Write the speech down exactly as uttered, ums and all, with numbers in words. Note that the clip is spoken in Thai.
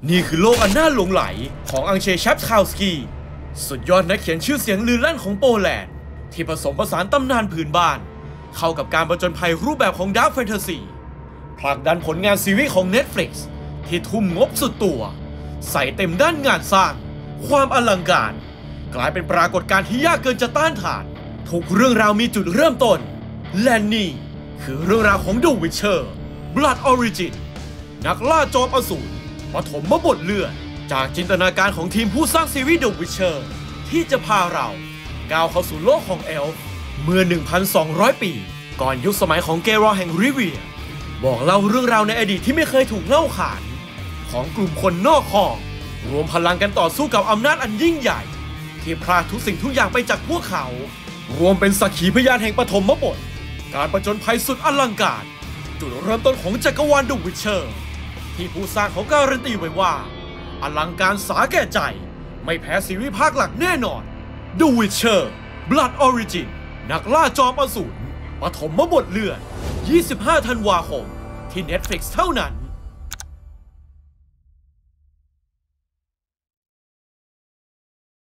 นี่คือโลกอันน่าหลงไหลของอังเชชัปคาวสกีสุดยอดนักเขียนชื่อเสียงลือลั่นของโปแลนด์ที่ผสมผสานตำนานพื้นบ้านเข้ากับการผจญภัยรูปแบบของดาร์กแฟนตาซีผลักดันผลงานซีรีส์ของ Netflix ที่ทุ่มงบสุดตัวใส่เต็มด้านงานสร้างความอลังการกลายเป็นปรากฏการณ์ที่ยากเกินจะต้านทานทุกเรื่องราวมีจุดเริ่มต้นและนี่คือเรื่องราวของ The Witcher Blood Origin นักล่าจอมอสูรปฐมบทเลือดจากจินตนาการของทีมผู้สร้างซีรีส์ The Witcher ที่จะพาเราก้าวเข้าสู่โลกของเอลฟ์เมื่อ หนึ่งพันสองร้อย ปีก่อนยุคสมัยของเกรอแห่งริเวียบอกเล่าเรื่องราวในอดีตที่ไม่เคยถูกเล่าขานของกลุ่มคนนอกคอกรวมพลังกันต่อสู้กับอำนาจอันยิ่งใหญ่ที่พรากทุกสิ่งทุกอย่างไปจากพวกเขารวมเป็นสักขีพยานแห่งปฐมบทการผจญภัยสุดอลังการจุดเริ่มต้นของจักรวาล The Witcher ที่ผู้สร้างเขาการันตีไว้ว่าอลังการสาแก่ใจไม่แพ้ซีรีส์ภาคหลักแน่นอน The Witcher Blood Origin นักล่าจอมอสูรปฐมบทเลือดยี่สิบห้าธันวาคมที่ Netflix เท่านั้น